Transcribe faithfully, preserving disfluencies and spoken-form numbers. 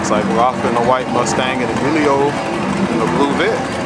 Looks like we're off in the white Mustang and Emilio in the blue Vic.